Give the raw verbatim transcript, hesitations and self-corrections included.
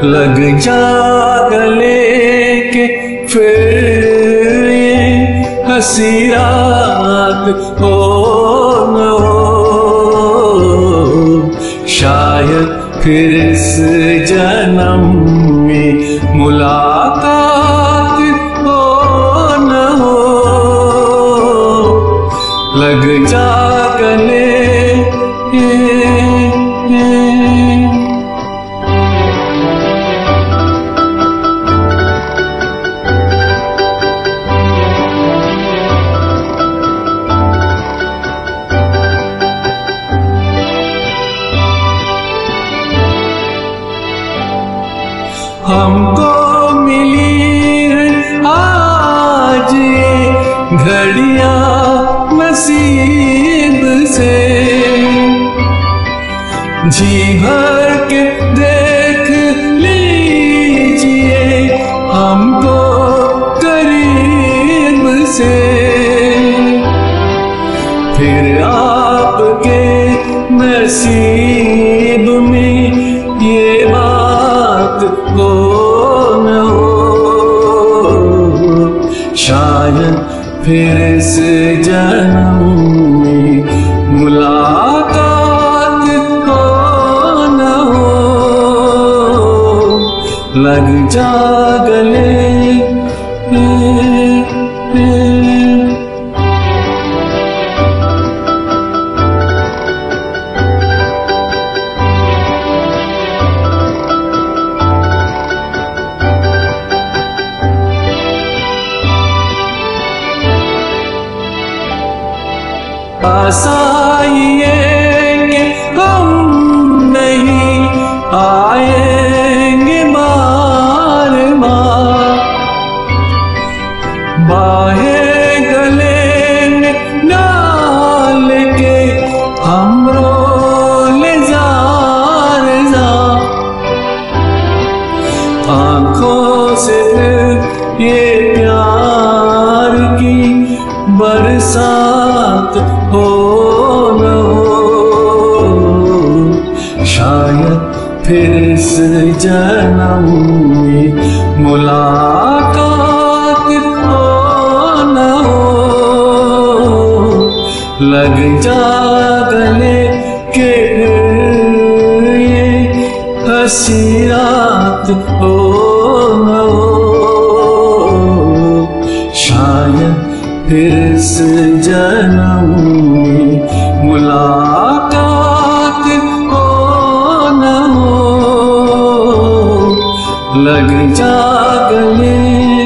लग जा गले के फिर ये हंसी रात हो न हो, शायद फिर इस जन्म में मुलाकात हो न हो। लग जा गले हमको मिली है आज ये घड़ियां नसीब से, जी भर के देख लीजिए हमको करीब से, फिर आपके नसीब में ये बात हो न हो, शायद फिर इस जन्म में मुलाकात हो न हो। लग जा गले आसाइए कि हम नहीं आएंगे बार बार, बाहें गले में डाल के हम रोले जार जार, आँखों से फिर ये प्यार की बरसात हो न हो, शायद फिर इस जन्म में मुलाकात हो न हो। लग जा गले के फिर ये हंसी रात हो न हो, शायद फिर इस जन्म में मुलाकात हो न हो। लग जा गले